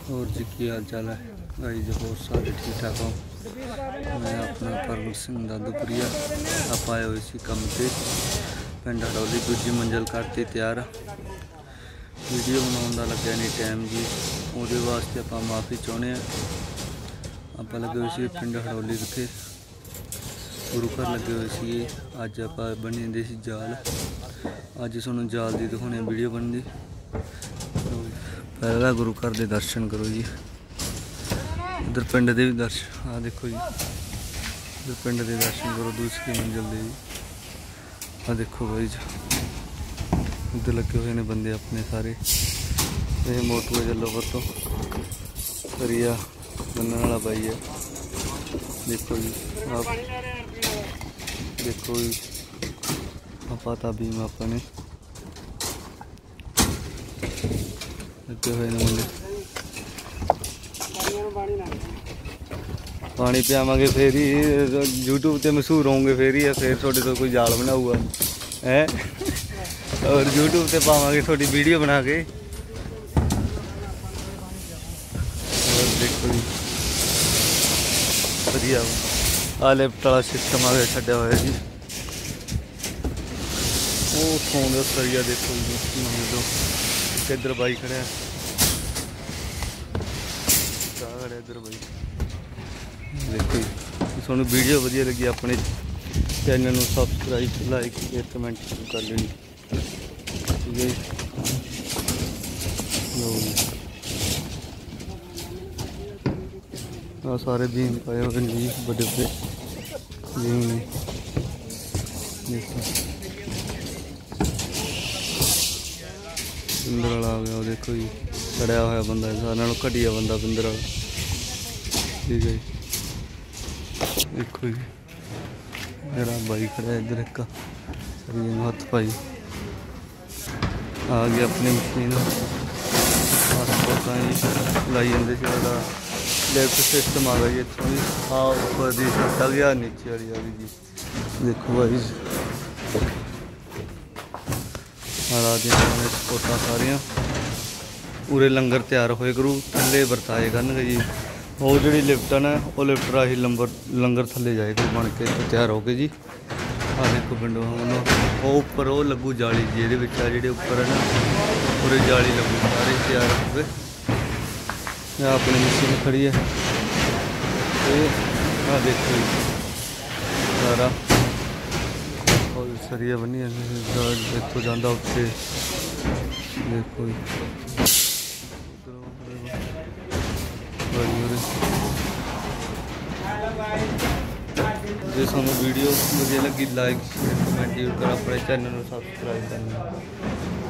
और जी की हाल चाल है भाई जो बहुत सारे ठीक ठाक हो। मैं अपना परमत सिंह दादूपुरिया आप आए हुए इसी कम से पिंड हड़ौली दूजी मंजिल करती तैयार वीडियो बनाने का लग्या नहीं टाइम जी वो वास्ते आप माफ़ी चाहते हैं। आप लगे हुए सी पिंड हड़ौली विखे गुरु घर लगे हुए सी। अज आप बनी दे सी जाल अज सूँ जाल की दिखाने वीडियो बनती। पहला गुरु घर के दर्शन करो जी। इधर पिंड के भी दर्शन आ देखो जी। इधर पिंड के दर्शन करो दूसरी मंजिल दे जी। आ देखो भाई जी इधर लगे हुए ने बंदे अपने सारे। ये मोटू है जलो पर तो सरिया बनने वाला भाई है। देखो जी आप देखो जी आपा बीम अपने लगे हुए ने मुंडे। पानी पियावे फिर ही यूट्यूब से मशहूर होंगे फिर ही है। फिर थोड़े तो कोई जाल बनाऊगा है और यूट्यूब से पावे थोड़ी वीडियो बना के। और देखो जी वधिया आ लिफ्ट वाला सिस्टम आ गया छड्या हुआ जी। वो उतों सरिया देखो जी इधर बाई खड़ा है इधर बाई। देखो जी थोड़ा वीडियो वधिया लगी अपने चैनल में सबसक्राइब लाइक शेयर कमेंट कर लेनी ठीक है जी। सारे बीम पाए हुए जी बड़े बड़े बीम ने। बिंदर वाला आ गया देखो जी खड़ा हुआ बंदा सारे घटिया बंदा बिंदर वाला ठीक है जी। देखो जी मेरा भाई खड़ा है इधर एक सरिये में हथ पाई आ गया अपनी मशीन लाई जाते लिफ्ट सिस्टम आ गया इतों जी। हाँ ऊपर की छत आ गया नीचे वाली आ गई जी। देखो भाई रात सपोर्टा सारिया पूरे लंगर तैयार होए करू थले बरताए करनगे जी। वो जी लिफ्ट है वो लिफ्ट राही लंगर थले जाए करू बन के तैयार हो गए जी। आ देखो पिंडों वो उपर वो लगू जाली जी ये जे उपर है ना पूरे जाली लगू सारे तैयार हो गए। अपनी मशीन खड़ी है आ देखो जी सारा सरिया बनी देखो जाता उत्ते देखो जो सानू वीडियो वधिया लगी लाइक शेयर कमेंट जरूर कर अपने चैनल को सबसक्राइब करना।